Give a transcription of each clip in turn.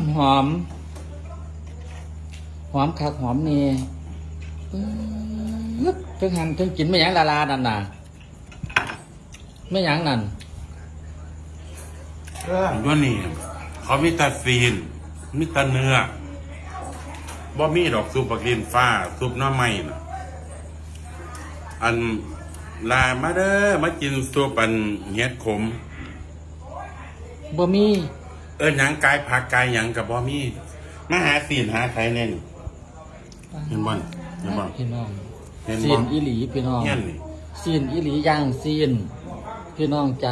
หอมหอมคักหอมนี่เพิ่งหั่นเพิ่งกินไม่ยั้งลานั่นน่ะไม่ยั้งนั่นว่านี่เขามีแต่ซีนมีแต่เนื้อบ่มีดอกซุปปลากินฟ้าซุปน้ำไม่น่ะอันลามาเด้อมากินซุปอันเห็ดขมบ่มีหยังกายผักกายหยังกับบ่มีมาหาซีนหาใครเนี่ยเห็นบ่เห็นบ่พี่น้องเห็นซีบ่นอีหลีพี่น้องเห็นนี่ซีนอีหลีย่างซีนพี่น้องจ้า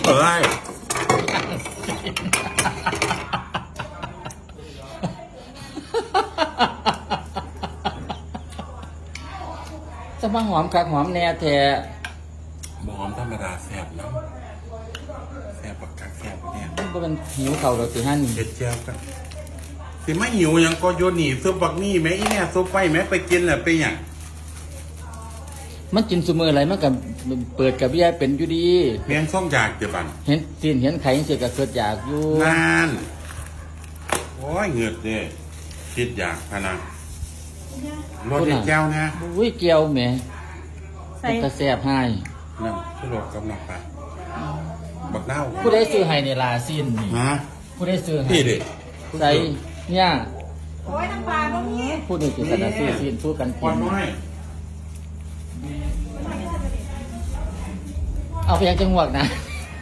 จะมาหอมคักหอมแน่แท้หอมธรรมดาแซ่บนะแซ่บปากกักแซ่บเนี่ยก็เป็นหิวเข่าเราสิฮั่นเด็ดเจียวกันสิไม่หิวยังก็โยนหนีซุปบักนี่แม่อีเนี่ยซุปไปแม่ไปกินแหละไปอย่างมันกินซุมืออะไรมันกับเปิดกับยายเป็นอยู่ดีเพียงช่องอยากเจ็บันเห็นซีนเห็นไข่ยังเสียกับเกิดอยากอยู่นานโอ้ยเงือดเด้คิดอยากพนังรถเด็ดเจียวนะอุ้ยเกียวแหมตะแสบให้นั่นชุโรกับนักปลาบักเน่าผู้ได้ซื้อให้ในลาซีนนี่ผู้ได้ซื้อให้พี่เด็กใส่เนี่ยโอ้ยน้ำปลาตรงนี้ผู้หนึ่งกินกันซื้อซีนสู้กันกินเอาไปยังจังหวัดนะ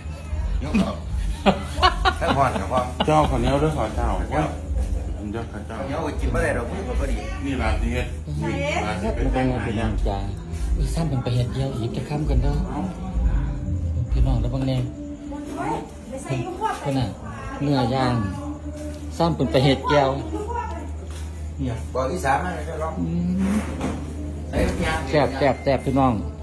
แค่พอนกับพ่อเจ้าคนนี้ด้วยขอเจ้าว่าเจ้าข้าเจ้าเนี้ยกินเมื่อไรเราพูดก็ดีนี่ลาที่ลาที่เป็นแป้งเป็นย่างจ้าซ้ำเป็นไปเห็ดเดียวอีกจะข้ามกันเด้อพี่น้องแล้วบางแนวคนน่ะเนื้อย่างซ้ำเป็นไปเห็ดเดียวบอกที่สามนะเจ้าร้องแซ่บพี่น้อง